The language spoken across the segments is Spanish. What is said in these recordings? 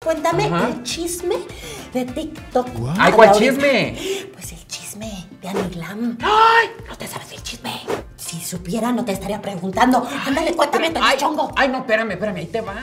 Cuéntame el chisme de TikTok. Ay, ¿cuál chisme? Pues el chisme de Annie Glam. Ay, ¿No te sabes el chisme? Si supiera, no te estaría preguntando. Ándale, cuéntame, ay, chongo. Ay, no, espérame, ahí te va.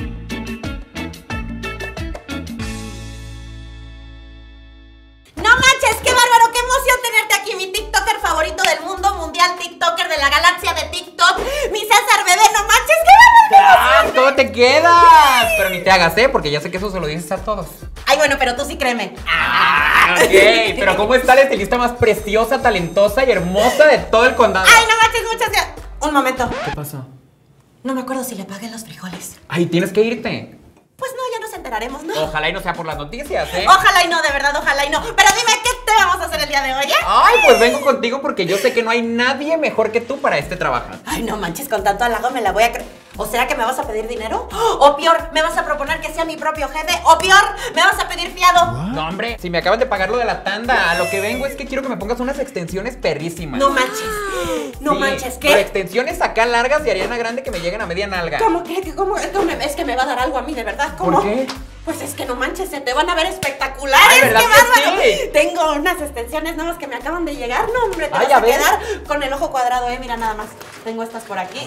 ¡No manches! ¡Qué bárbaro! ¡Qué emoción tenerte aquí! Mi TikToker favorito del mundo mundial, TikToker de la galaxia de TikTok, mi César Bebé. ¡No manches! ¡Qué bárbaro! ¿Cómo te quedas? Pero ni te hagas, porque ya sé que eso se lo dices a todos. Ay, bueno, pero tú sí créeme. Ok, pero ¿cómo está la estilista más preciosa, talentosa y hermosa de todo el condado? Ay, no manches, muchas gracias. Un momento. ¿Qué pasó? No me acuerdo si le pagué los frijoles. Ay, tienes que irte. Pues no, ya nos enteraremos, ¿no? Ojalá y no sea por las noticias, Ojalá y no, de verdad, ojalá y no. Pero dime, ¿qué te vamos a hacer el día de hoy, Ay, pues vengo contigo porque yo sé que no hay nadie mejor que tú para este trabajo. Ay, no manches, con tanto halago me la voy a creer. ¿O será que me vas a pedir dinero? O peor, ¿me vas a proponer que sea mi propio jefe? O peor, ¿me vas a pedir fiado? No, hombre, si me acaban de pagar lo de la tanda, a lo que vengo es que quiero que me pongas unas extensiones perrísimas. No manches. No Sí, manches, ¿qué? Pero extensiones acá largas de Ariana Grande que me lleguen a media nalga. ¿Cómo qué? ¿Cómo? Es que me va a dar algo a mí, de verdad. ¿Cómo? ¿Por qué? Pues es que no manches, se te van a ver espectaculares. Ay, ¿verdad ¡Qué que bárbaro! sí? Tengo unas extensiones nuevas que me acaban de llegar. No, hombre, te Ay, vas a a ver. quedar con el ojo cuadrado, Mira nada más. Tengo estas por aquí.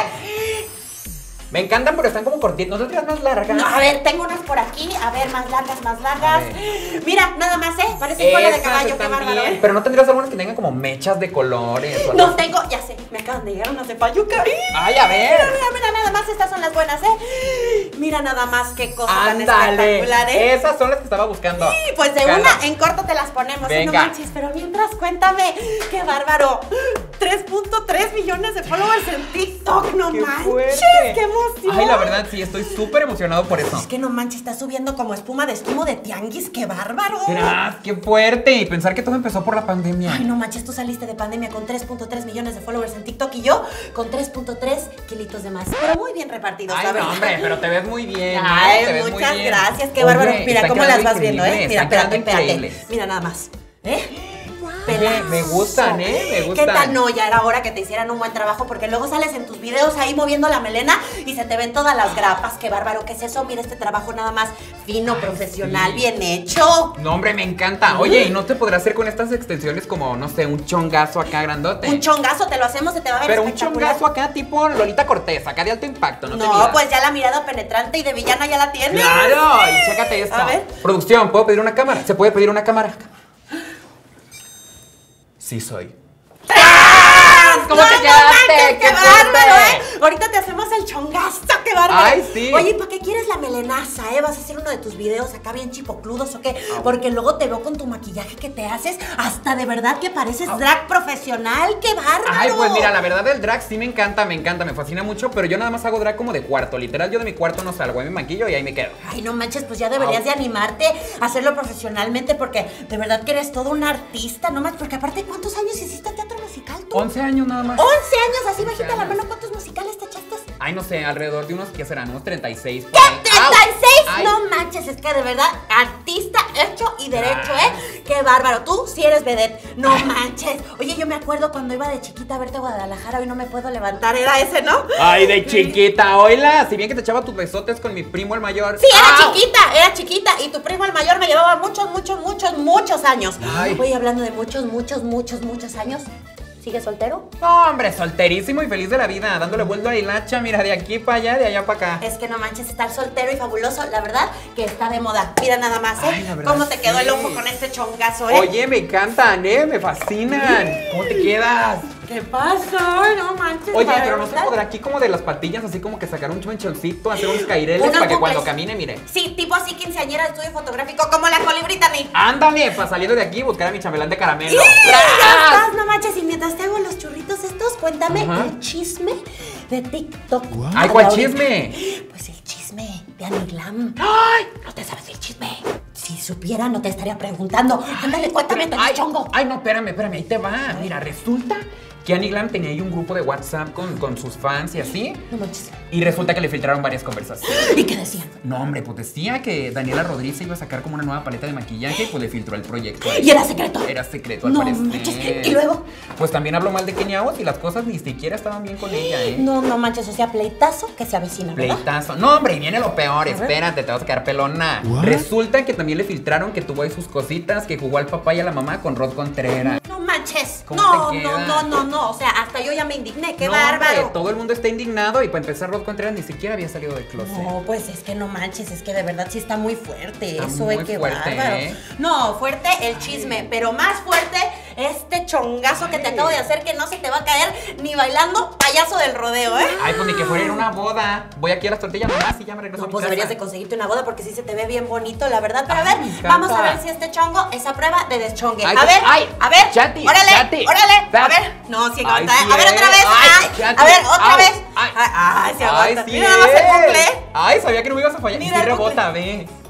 Me encantan, pero están como cortitas. ¿No te tiras más largas? No, a ver, tengo unas por aquí. A ver, más largas, más largas. A Mira, nada más, Parece cola de Esas caballo, qué están bárbaro, bien. Pero no tendrías algunas que tengan como mechas de colores o algo No así? tengo, ya sé, me acaban de llegar unas de payuca. Ay, a ver. Mira, nada más, estas son las buenas, Mira nada más qué cosa tan Ándale. espectacular, Esas son las que estaba buscando. Sí, pues de Cala. una en corto te las ponemos, Venga. No manches, pero mientras cuéntame, qué bárbaro. 3.3 millones de followers en TikTok, no ¡Qué manches, fuerte! qué emoción. Ay, la verdad, sí, estoy súper emocionado por eso. Es que no manches, está subiendo como espuma de esquimo de tianguis, qué bárbaro. Verás, qué fuerte. Y pensar que todo empezó por la pandemia. Ay, no manches, tú saliste de pandemia con 3.3 millones de followers en TikTok y yo con 3.3 kilitos de más. Pero muy bien repartidos, Ay, la verdad. no, hombre, pero te ves muy bien. Ay, Te ves muy muchas bien. gracias, qué Oye, bárbaro. Mira están cómo quedando las vas viendo, increíbles, Mira, están quedando espérate. increíbles. Mira nada más. Oye, me gustan, me gustan. ¿Qué tal? No, ya era hora que te hicieran un buen trabajo porque luego sales en tus videos ahí moviendo la melena y se te ven todas las grapas. Qué bárbaro, ¿qué es eso? Mira este trabajo nada más fino, profesional, sí. bien hecho. No, hombre, me encanta. Oye, ¿y no te podrás hacer con estas extensiones como, no sé, un chongazo acá grandote? Un chongazo te lo hacemos, se te va a ver Pero un espectacular. chongazo acá tipo Lolita Cortés, acá de alto impacto, ¿no te No, miras? pues ya la mirada penetrante y de villana ya la tienes. ¡Claro! Y chécate esto. A ver. Producción, ¿puedo pedir una cámara? ¿Se puede pedir una cámara? Sí soy. ¿Cómo No, te no quedaste? manches, ¡Qué bárbaro, fuerte! Ahorita te hacemos el chongazo, qué bárbaro. Ay, sí. Oye, ¿para qué quieres la melenaza, ¿Vas a hacer uno de tus videos acá bien chipocludos o qué? Porque luego te veo con tu maquillaje que te haces, hasta de verdad que pareces drag profesional, qué bárbaro. Ay, pues mira, la verdad el drag sí me encanta, me fascina mucho, pero yo nada más hago drag como de cuarto. Literal, yo de mi cuarto no salgo, ahí me maquillo y ahí me quedo. Ay, no manches, pues ya deberías de animarte a hacerlo profesionalmente porque de verdad que eres todo un artista, no manches, porque aparte, ¿cuántos años hiciste teatro musical tú? 11 años nada más. 11 años, así 11 bajita la años. mano, ¿cuántos musicales te echaste? Ay, no sé, alrededor de unos, ¿qué serán? Unos 36. ¿Qué? ¿36? Ay. No manches, es que de verdad, artista hecho y derecho, Qué bárbaro, tú sí eres vedette, no manches. Oye, yo me acuerdo cuando iba de chiquita a verte a Guadalajara, hoy no me puedo levantar, era ese, ¿no? Ay, de chiquita, oíla. Si bien que te echaba tus besotes con mi primo el mayor. Sí, ¡Au! era chiquita y tu primo el mayor me llevaba muchos años. Ay. Oye, hablando de muchos años, ¿sigue soltero? No, hombre, solterísimo y feliz de la vida, dándole vuelta a la hilacha, mira, de aquí para allá, de allá para acá. Es que no manches, estar soltero y fabuloso, la verdad que está de moda. Mira nada más, Ay, la verdad, cómo te quedó sí. el ojo con este chongazo, Oye, me encantan, me fascinan. ¿Cómo te quedas? ¿Qué pasa? Ay, no manches. Oye, para pero no se verdad. podrá aquí como de las patillas, así como que sacar un chonchoncito, hacer unos caireles Unos para que bucles. cuando camine, mire. Sí, tipo así quinceañera de estudio fotográfico, como la Colibrítani. Ándale, para saliendo de aquí buscar a mi chambelán de caramelo. ¡Sí! ¡Tras! Ya estás, no manches, y mientras te hago los churritos estos, cuéntame Ajá. el chisme de TikTok. Ay, ¿cuál chisme? Pues el chisme de Annie Glam. ¡Ay! ¿No te sabes el chisme? Si supiera, no te estaría preguntando. Ándale, cuéntame, Ay, chongo. ay, no, espérame, ahí te va. Mira, resulta que Annie Glam tenía ahí un grupo de WhatsApp con sus fans y así. No manches. Y resulta que le filtraron varias conversaciones. ¿Y qué decían? No, hombre, pues decía que Daniela Rodríguez iba a sacar como una nueva paleta de maquillaje y pues le filtró el proyecto. ¿Y era secreto? Era secreto, al No parecer. manches. ¿Y luego? Pues también habló mal de Kenia Oz y las cosas ni siquiera estaban bien con ella, ¿eh? No manches, o sea, pleitazo que se avecina, ¿verdad? Pleitazo. No, hombre, y viene lo peor. Espérate, te vas a quedar pelona. Resulta que también le filtraron que tuvo ahí sus cositas, que jugó al papá y a la mamá con Rod Contreras. No manches. ¿Cómo te queda? No. O sea, hasta yo ya me indigné. ¡Qué No, bárbaro! hombre, todo el mundo está indignado y para empezar Rod Contreras ni siquiera había salido del closet. No, pues es que no manches, es que de verdad sí está muy fuerte. Está Eso muy es que fuerte, bárbaro. ¿eh? No, fuerte el chisme, pero más fuerte este chongazo que te acabo de hacer que no se te va a caer ni bailando payaso del rodeo, ¿eh? Ay, pues ni que fuera a ir a una boda. Voy aquí a las tortillas nomás y ya me regreso a No, mi pues casa. deberías de conseguirte una boda porque sí se te ve bien bonito, la verdad. Pero a Ay, ver, me encanta. vamos a ver si este chongo es a prueba de deschongue. Ay, A ver, ay, a ver. Chati, órale, Chati. órale. A ver. No, sí aguanta. A ver, otra vez. Ay, Chati. a ver, otra Ay, vez. ay. Ay, sí aguanta. Sí Mira nada más el bucle. Ay, sabía que no me ibas a fallar. Mira Y sí el bucle. rebota, ve.